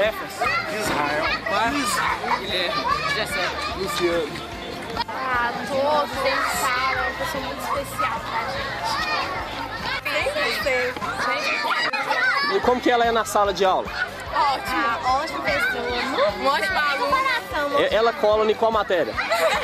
Jefferson. Israel. Marcos. Guilherme. Jessé. Luciano. Ah, todos eles falam, uma pessoa muito especial pra gente. E como que ela é na sala de aula? Ótima pessoa, um monte de aluno. Ela cola em qual matéria?